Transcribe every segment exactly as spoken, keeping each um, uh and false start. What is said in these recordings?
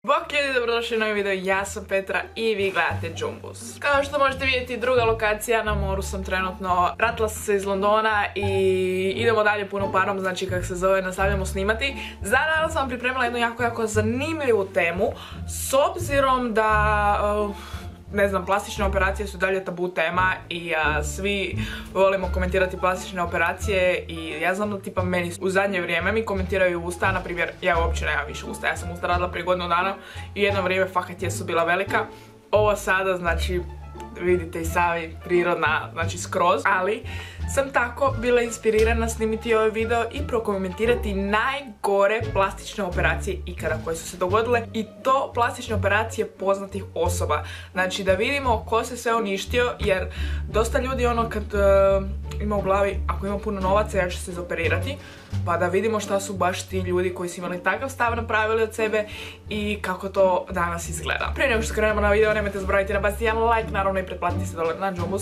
Bok ljudi, dobrodošli u novi video, ja sam Petra i vi gledate Džumbus. Kao što možete vidjeti, druga lokacija, na moru sam trenutno. Vratila sam se iz Londona i idemo dalje puno parom, znači kako se zove, nastavljamo snimati. Za danas sam pripremila jednu jako, jako zanimljivu temu, s obzirom da... Uh, ne znam, plastične operacije su dalje tabu tema i a, svi volimo komentirati plastične operacije i ja znam da tipa meni u zadnje vrijeme mi komentiraju usta, na primjer ja uopće nemam više usta, ja sam usta radila prije godinu dana i jedno vrijeme fakat jesu bila velika. Ovo sada, znači, vidite i sami, prirodna, znači skroz, ali sam tako bila inspirirana snimiti ovaj video i prokomentirati najgore plastične operacije ikada koje su se dogodile, i to plastične operacije poznatih osoba. Znači da vidimo ko se sve uništio, jer dosta ljudi ono kad uh, ima u glavi ako ima puno novaca ja ću se izoperirati, pa da vidimo šta su baš ti ljudi koji su imali takav stav napravili od sebe i kako to danas izgleda. Prije nego što krenemo na video, nemojte zaboraviti nabaciti jedan like, naravno i pretplatiti se dole na Džumbus.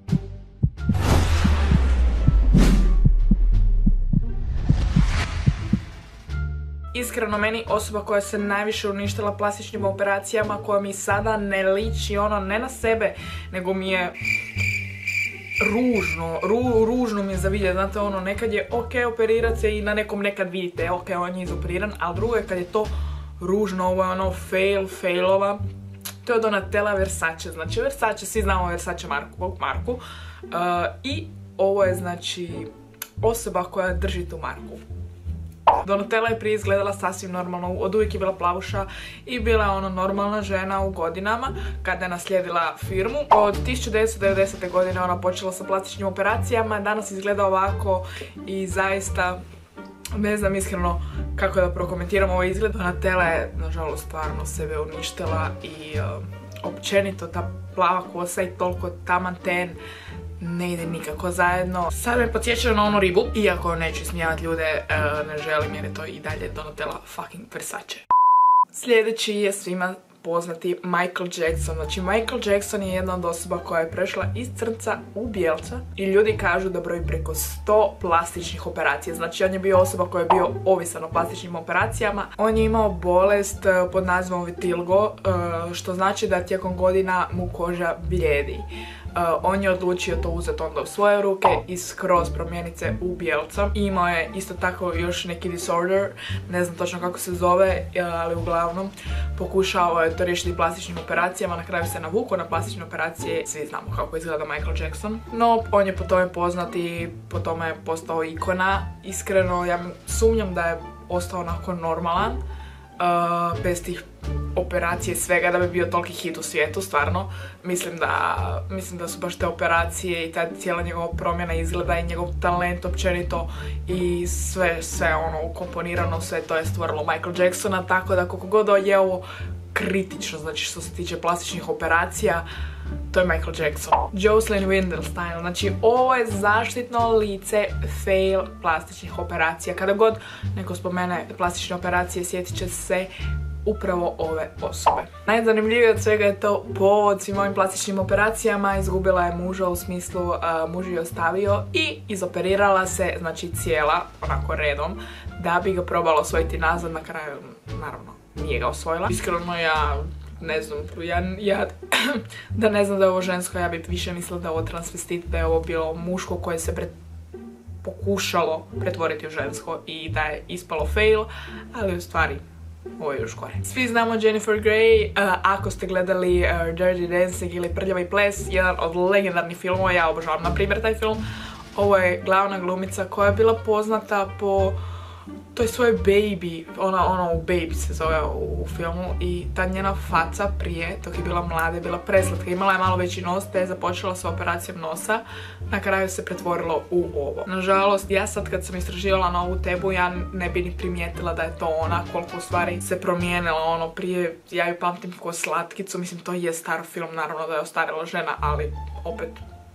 Iskreno, meni osoba koja se najviše uništila plastičnim operacijama, koja mi sada ne liči ono ne na sebe, nego mi je ružno, ru, ružno mi je za vidjeti, znate ono, nekad je ok operirat se i na nekom nekad vidite, ok, on je izoperiran, ali drugo je kad je to ružno, ovo je ono fail, failova. To je Donatella Versace, znači Versace, svi znamo Versace marku, marku. Uh, i ovo je znači osoba koja drži tu marku. Donatella je prije izgledala sasvim normalno, od uvijek je bila plavuša i bila je ono normalna žena u godinama kada je naslijedila firmu. Od tisuću devetsto devedesete godine ona počela sa plastičnim operacijama, danas izgleda ovako i zaista ne znam iskreno kako da prokomentiram ovaj izgled. Donatella je nažalost stvarno sebe uništila i uh, općenito ta plava kosa i toliko taman ten ne ide nikako zajedno. Sad me podsjeća na onu ribu, iako neću smijavati ljude, uh, ne želim jer je to i dalje Donatella fucking Versace. Sljedeći je svima poznati Michael Jackson. Znači Michael Jackson je jedna od osoba koja je prešla iz crnca u bijelca i ljudi kažu da broji preko sto plastičnih operacija. Znači on je bio osoba koja je bio ovisan o plastičnim operacijama. On je imao bolest pod nazivom vitiligo, što znači da tijekom godina mu koža blijedi. Uh, on je odlučio to uzeti onda u svoje ruke i skroz promijeniti se u bijelca. Imao je isto tako još neki disorder, ne znam točno kako se zove, ali uglavnom pokušao je to riješiti plastičnim operacijama, na kraju se navukao na plastične operacije. Svi znamo kako izgleda Michael Jackson. No, on je po tome poznat i po tome je postao ikona. Iskreno, ja sumnjam da je ostao onako normalan, uh, bez tih operacije i svega, da bi bio toliki hit u svijetu, stvarno. Mislim da, mislim da su baš te operacije i ta cijela njegova promjena izgleda i njegov talent općenito i sve, sve ono ukomponirano, sve to je stvorilo Michael Jacksona, tako da koliko god je ovo kritično, znači što se tiče plastičnih operacija, to je Michael Jackson. Jocelyn Windelstein, znači ovo je zaštitno lice fail plastičnih operacija. Kada god neko spomene plastične operacije, sjetit će se upravo ove osobe. Najzanimljivije od svega je to povod svim ovim plastičnim operacijama. Izgubila je muža, u smislu uh, muž je ostavio i izoperirala se, znači cijela, onako redom, da bi ga probala osvojiti nazad. Na kraju, naravno, nije ga osvojila. Iskreno ja ne znam, ja, ja da ne znam da je ovo žensko, ja bih više mislila da je ovo transvestit, da je ovo bilo muško koje se pred, pokušalo pretvoriti u žensko i da je ispalo fail, ali u stvari ovo je još gore. Svi znamo Jennifer Grey, uh, ako ste gledali uh, Dirty Dancing ili Prljavi ples, jedan od legendarnih filmova, ja obožavam na primjer taj film. Ovo je glavna glumica koja je bila poznata po toj svojoj Baby, ona ono u Baby se zove u, u filmu, i ta njena faca prije, dok je bila mlada, je bila preslatka, imala je malo veći nos, te je započela sa operacijom nosa, na kraju se pretvorilo u ovo. Nažalost, ja sad kad sam istraživala na ovu temu, ja ne bi ni primijetila da je to ona, koliko u stvari se promijenila, ono prije, ja ju pamtim ko slatkicu, mislim to je star film, naravno da je ostarila žena, ali opet,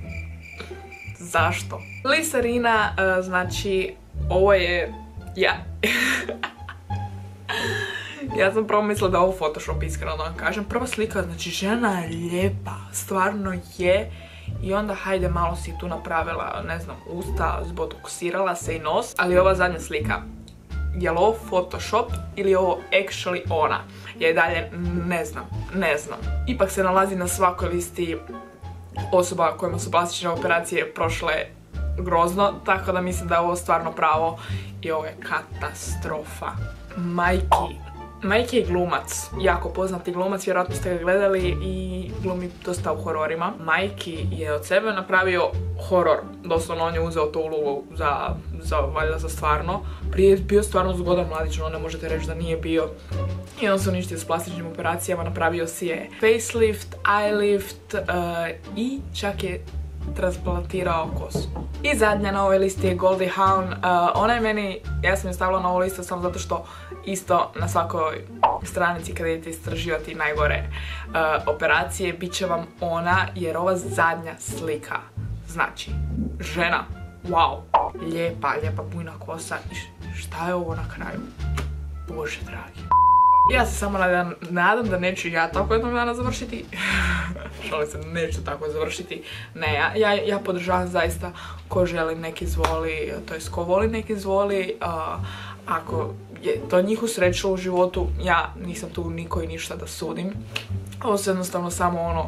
zašto? Lisa Rinna, uh, znači, ovo je ja. Ja sam prvo mislila da je ovo Photoshop, iskreno da vam kažem. Prva slika, znači žena je lijepa, stvarno je. I onda hajde malo si tu napravila, ne znam, usta, zbotoksirala se i nos. Ali ova zadnja slika, je li ovo Photoshop ili je ovo actually ona. Ja i dalje ne znam, ne znam. Ipak se nalazi na svakoj listi osoba kojima su plastične operacije prošle grozno, tako da mislim da je ovo stvarno pravo i ovo je katastrofa. Majki. Majki je glumac, jako poznati glumac, vjerojatno ste ga gledali i glumi dosta u hororima. Majki je od sebe napravio horor, doslovno on je uzeo tu ulogu za, za, valjda za stvarno. Prije je bio stvarno zgodan mladić, no ne možete reći da nije bio. I on se uništio s plastičnim operacijama, napravio si je facelift, eye lift uh, i čak je transplantirao kosu. I zadnja na ovoj listi je Goldie Hawn. Uh, ona je meni, ja sam je stavila na ovu listu samo zato što isto na svakoj stranici kada idete istraživati najgore uh, operacije, bit će vam ona, jer ova zadnja slika, znači, žena, wow, lijepa, lijepa bujna kosa i šta je ovo na kraju? Bože dragi. Ja se samo nadam, nadam da neću ja tako jednog dana završiti. Šalim se, neću tako završiti. Ne, ja, ja, ja podržavam zaista ko želi neki zvoli, to jest ko voli neki zvoli. Uh, ako je to njihovu sreću u životu, ja nisam tu niko i ništa da sudim. Ovo su jednostavno samo ono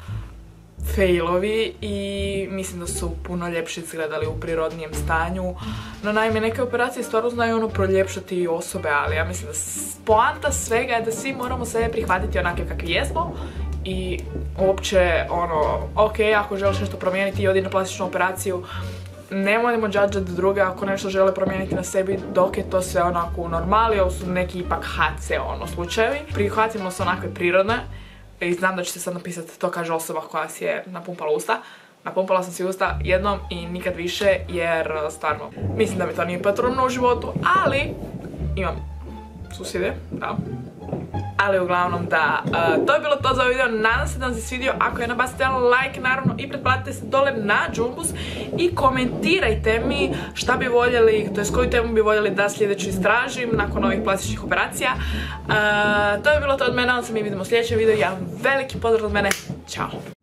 failovi i mislim da su puno ljepše izgledali u prirodnijem stanju. No naime, neke operacije stvarno znaju ono proljepšati osobe, ali ja mislim da poanta svega je da svi moramo sebe prihvatiti onake kakvi jesmo i uopće ono, ok, ako želiš nešto promijeniti i odi na plastičnu operaciju, nemojmo džadžati druge ako nešto žele promijeniti na sebi dok je to sve onako u normali. Ovo su neki ipak H C ono slučajevi. Prihvatimo se onakve prirodne. I znam da ćete sad napisati, to kaže osoba koja si je napumpala usta. Napumpala sam si usta jednom i nikad više, jer stvarno mislim da mi to nije potrebno u životu, ali imam susjede, da. Ali uglavnom da, uh, to je bilo to za ovaj video, nadam se da vam se svidio, ako je nabacite like naravno i pretplatite se dole na Džumbus i komentirajte mi šta bi voljeli, to je koju temu bi voljeli da sljedeću istražim nakon ovih plastičnih operacija. Uh, to je bilo to od mene, onda se mi vidimo u sljedećem videu, jedan veliki pozdrav od mene, ćao!